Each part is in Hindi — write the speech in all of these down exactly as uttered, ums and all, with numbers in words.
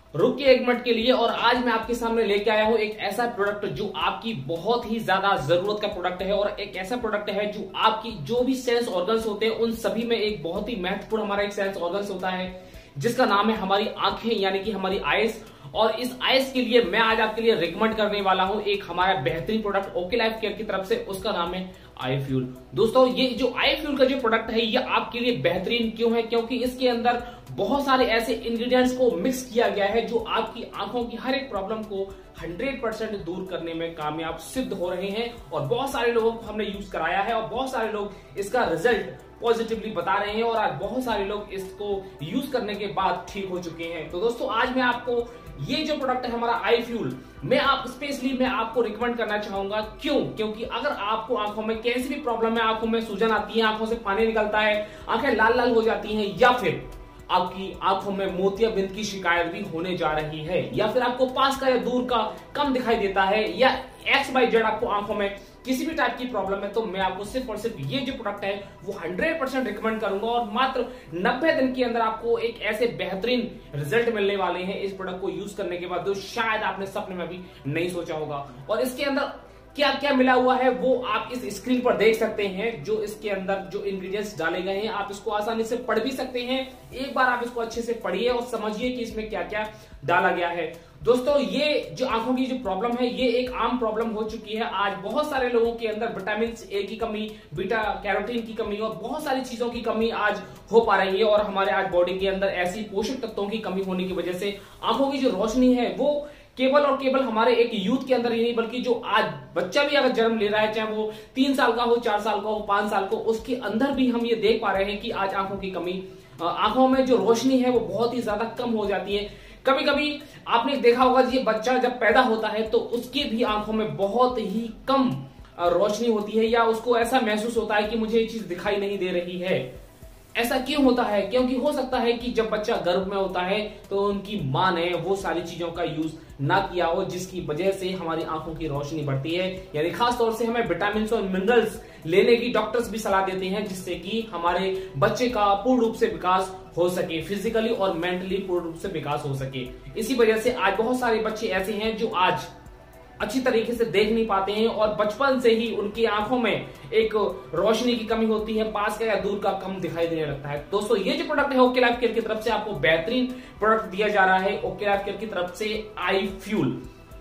रुकिए एक मिनट के लिए। और आज मैं आपके सामने लेके आया हूं एक ऐसा प्रोडक्ट जो आपकी बहुत ही ज्यादा जरूरत का प्रोडक्ट है, और एक ऐसा प्रोडक्ट है जो आपकी जो भी सेंस ऑर्गन्स होते हैं उन सभी में एक बहुत ही महत्वपूर्ण हमारा एक सेंस ऑर्गन्स होता है, जिसका नाम है हमारी आंखें, यानी कि हमारी आइज। और इस आइज के लिए मैं आज आपके लिए रिकमेंड करने वाला हूं एक हमारा बेहतरीन प्रोडक्ट ओके लाइफ केयर की तरफ से, उसका नाम है आई फ्यूल। दोस्तों, ये जो आई फ्यूल का जो प्रोडक्ट है ये आपके लिए बेहतरीन क्यों है? क्योंकि इसके अंदर बहुत सारे ऐसे इंग्रेडिएंट्स को मिक्स किया गया है जो आपकी आंखों की हर एक प्रॉब्लम को हंड्रेड परसेंट दूर करने में कामयाब सिद्ध हो रहे हैं। और बहुत सारे लोगों को हमने यूज कराया है और बहुत सारे लोग इसका रिजल्ट पॉजिटिवली बता रहे हैं, और आज बहुत सारे लोग इसको यूज करने के बाद ठीक हो चुके हैं। तो दोस्तों, आज मैं आपको ये जो प्रोडक्ट है हमारा आई फ्यूल, मैं आप स्पेशली मैं आपको रिकमेंड करना चाहूंगा। क्यों? क्योंकि अगर आपको आंखों में कैसी भी प्रॉब्लम है, आंखों में सूजन आती है, आंखों से पानी निकलता है, आंखें लाल लाल हो जाती हैं, या फिर आपकी आंखों में मोतियाबिंद की शिकायत भी होने जा रही है, या फिर आपको पास का या दूर का कम दिखाई देता है, या एक्स बाई जेड आपको आंखों में किसी भी टाइप की प्रॉब्लम है, तो मैं आपको सिर्फ और सिर्फ ये जो प्रोडक्ट है वो हंड्रेड परसेंट रिकमेंड करूंगा। और मात्र नब्बे दिन के अंदर आपको एक ऐसे बेहतरीन रिजल्ट मिलने वाले हैं इस प्रोडक्ट को यूज करने के बाद, जो शायद आपने सपने में भी नहीं सोचा होगा। और इसके अंदर क्या क्या मिला हुआ है वो आप इस स्क्रीन पर देख सकते हैं। जो इसके अंदर जो इंग्रेडिएंट्स डाले गए हैं, आप इसको आसानी से पढ़ भी सकते हैं। एक बार आप इसको अच्छे से पढ़िए और समझिए कि इसमें क्या क्या डाला गया है। दोस्तों, ये जो आंखों की जो प्रॉब्लम है ये एक आम प्रॉब्लम हो चुकी है। आज बहुत सारे लोगों के अंदर विटामिन ए की कमी, बीटा कैरोटीन की कमी और बहुत सारी चीजों की कमी आज हो पा रही है, और हमारे आज बॉडी के अंदर ऐसी पोषक तत्वों की कमी होने की वजह से आंखों की जो रोशनी है वो केवल और केवल हमारे एक यूथ के अंदर ही नहीं, बल्कि जो आज बच्चा भी अगर जन्म ले रहा है, चाहे वो तीन साल का हो, चार साल का हो, पांच साल का, उसके अंदर भी हम ये देख पा रहे हैं कि आज आंखों की कमी, आंखों में जो रोशनी है वो बहुत ही ज्यादा कम हो जाती है। कभी कभी आपने देखा होगा ये बच्चा जब पैदा होता है तो उसकी भी आंखों में बहुत ही कम रोशनी होती है, या उसको ऐसा महसूस होता है कि मुझे ये चीज दिखाई नहीं दे रही है। ऐसा क्यों होता है? क्योंकि हो सकता है कि जब बच्चा गर्भ में होता है तो उनकी मां ने वो सारी चीजों का यूज ना किया हो, जिसकी वजह से हमारी आंखों की रोशनी बढ़ती है। यानी खास तौर से हमें विटामिन और मिनरल्स लेने की डॉक्टर्स भी सलाह देते हैं, जिससे कि हमारे बच्चे का पूर्ण रूप से विकास हो सके, फिजिकली और मेंटली पूर्ण रूप से विकास हो सके। इसी वजह से आज बहुत सारे बच्चे ऐसे हैं जो आज अच्छी तरीके से देख नहीं पाते हैं, और बचपन से ही उनकी आंखों में एक रोशनी की कमी होती है, पास का या दूर का कम दिखाई देने लगता है। दोस्तों, ये जो प्रोडक्ट है ओके लाइफ केयर की तरफ से आपको बेहतरीन प्रोडक्ट दिया जा रहा है ओके लाइफ केयर की तरफ से आई फ्यूल।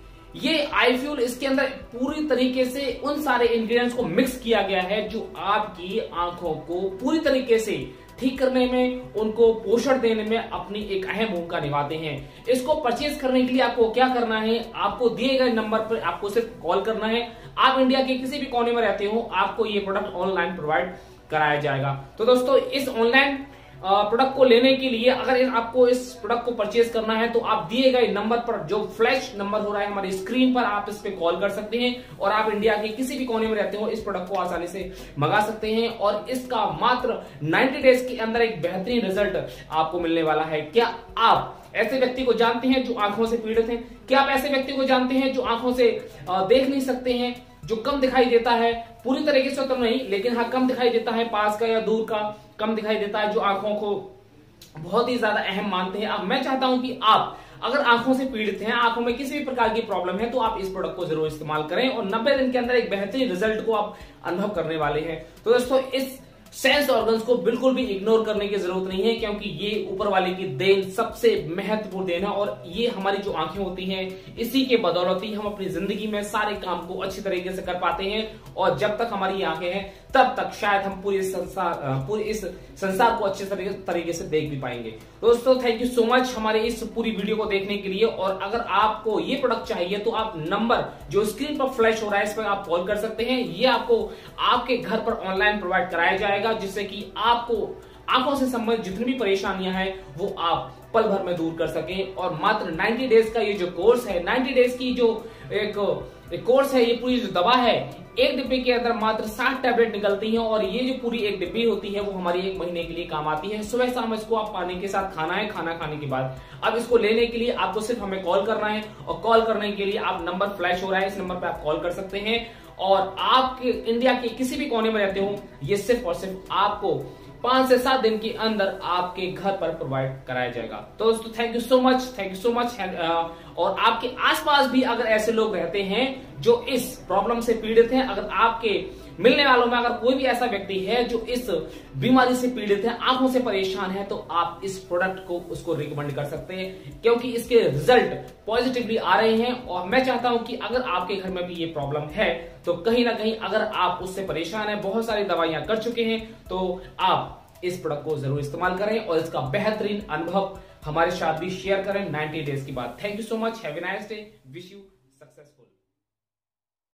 ये आई फ्यूल, इसके अंदर पूरी तरीके से उन सारे इंग्रेडिएंट्स को मिक्स किया गया है जो आपकी आंखों को पूरी तरीके से ठीक करने में, उनको पोषण देने में अपनी एक अहम भूमिका निभाते हैं। इसको परचेज करने के लिए आपको क्या करना है? आपको दिए गए नंबर पर आपको सिर्फ कॉल करना है। आप इंडिया के किसी भी कोने में रहते हो, आपको ये प्रोडक्ट ऑनलाइन प्रोवाइड कराया जाएगा। तो दोस्तों, इस ऑनलाइन प्रोडक्ट को लेने के लिए अगर आपको इस प्रोडक्ट को परचेज करना है तो आप दिए गए नंबर पर, जो फ्लैश नंबर हो रहा है हमारी स्क्रीन पर, आप इस पे कॉल कर सकते हैं, और आप इंडिया के किसी भी कोने में रहते हो इस प्रोडक्ट को आसानी से मंगा सकते हैं। और इसका मात्र नब्बे डेज के अंदर एक बेहतरीन रिजल्ट आपको मिलने वाला है। क्या आप ऐसे व्यक्ति को जानते हैं जो आंखों से पीड़ित हैं? क्या आप ऐसे व्यक्ति को जानते हैं जो आंखों से देख नहीं सकते हैं, जो कम दिखाई देता है, पूरी तरीके से तो नहीं, लेकिन हाँ कम दिखाई देता है, पास का या दूर का कम दिखाई देता है, जो आंखों को बहुत ही ज्यादा अहम मानते हैं? अब मैं चाहता हूं कि आप अगर आंखों से पीड़ित हैं, आंखों में किसी भी प्रकार की प्रॉब्लम है, तो आप इस प्रोडक्ट को जरूर इस्तेमाल करें, और नब्बे दिन के अंदर एक बेहतरीन रिजल्ट को आप अनुभव करने वाले हैं। तो दोस्तों, इस सेंस ऑर्गन्स को बिल्कुल भी इग्नोर करने की जरूरत नहीं है, क्योंकि ये ऊपर वाले की देन, सबसे महत्वपूर्ण देन है। और ये हमारी जो आंखें होती हैं, इसी के बदौलत ही हम अपनी जिंदगी में सारे काम को अच्छी तरीके से कर पाते हैं। और जब तक हमारी आंखें हैं तब तक शायद हम पूरे संसार पूरे इस संसार को अच्छे तरीके से देख भी पाएंगे। दोस्तों, थैंक यू सो मच हमारे इस पूरी वीडियो को देखने के लिए। और अगर आपको ये प्रोडक्ट चाहिए तो आप नंबर जो स्क्रीन पर फ्लैश हो रहा है इस पर आप कॉल कर सकते हैं। ये आपको आपके घर पर ऑनलाइन प्रोवाइड कराया जाएगा, जिससे कि आपको आंखों से संबंधित जितनी भी परेशानियां हैं वो आप पल भर में दूर कर सकें। और मात्र नब्बे डेज का ये जो कोर्स है, नब्बे डेज की जो एक, एक कोर्स है, ये पूरी जो दवा है, एक डिब्बे के अंदर मात्र साठ टैबलेट निकलती हैं, और ये जो पूरी एक डिब्बी होती है वो हमारी एक महीने के लिए काम आती है। सुबह शाम इसको आप पानी के साथ खाना है, खाना खाने के बाद। अब इसको लेने के लिए आपको सिर्फ हमें कॉल करना है, और कॉल करने के लिए आप नंबर फ्लैश हो रहा है, इस नंबर पर आप कॉल कर सकते हैं। और आपके इंडिया के किसी भी कोने में रहते हो, ये सिर्फ और सिर्फ आपको पांच से सात दिन के अंदर आपके घर पर प्रोवाइड कराया जाएगा। तो दोस्तों thank you so much, thank you so much. और आपके आसपास भी अगर ऐसे लोग रहते हैं जो इस प्रॉब्लम से पीड़ित हैं, अगर आपके मिलने वालों में अगर कोई भी ऐसा व्यक्ति है जो इस बीमारी से पीड़ित है, आंखों से परेशान है, तो आप इस प्रोडक्ट को उसको रिकमेंड कर सकते हैं, क्योंकि इसके रिजल्ट पॉजिटिवली आ रहे हैं। और मैं चाहता हूं कि अगर आपके घर में भी ये प्रॉब्लम है तो कहीं ना कहीं अगर आप उससे परेशान हैं, बहुत सारी दवाइयां कर चुके हैं, तो आप इस प्रोडक्ट को जरूर इस्तेमाल करें और इसका बेहतरीन अनुभव हमारे साथ भी शेयर करें नाइंटी डेज की बात। Thank you so much, have a nice day, wish you